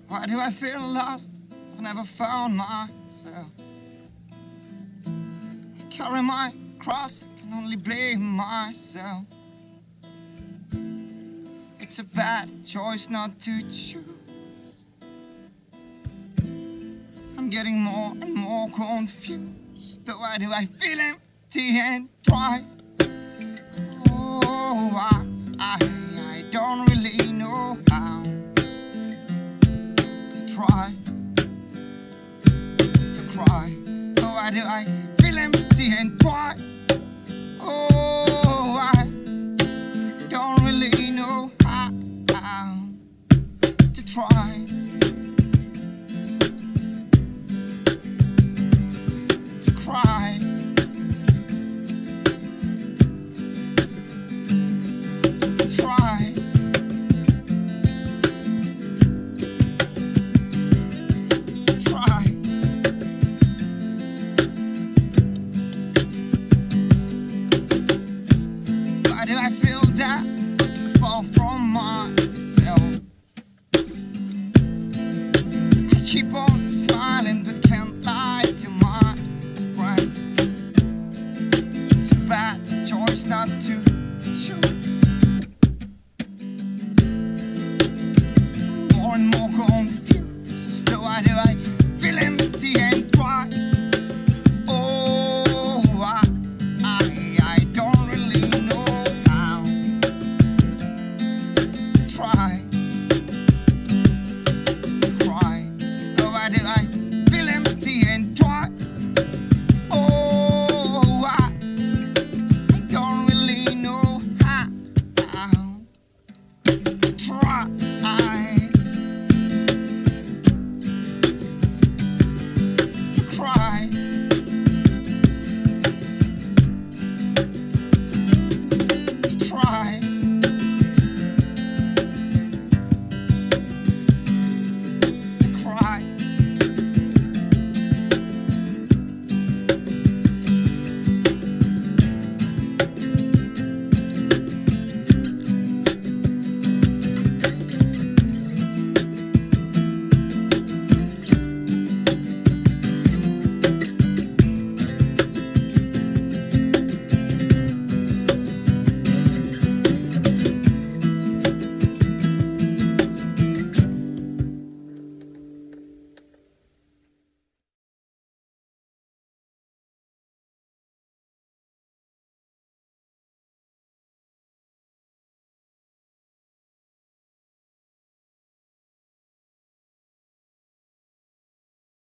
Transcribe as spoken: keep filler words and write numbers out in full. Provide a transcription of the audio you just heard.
Why do I feel lost? I've never found myself. I carry my cross, can only blame myself. It's a bad choice not to choose. I'm getting more and more confused. Why do I feel empty and dry? Oh, I, I, I don't really know how to try to cry. Oh, why do I feel empty and dry? Oh, I don't really know how to try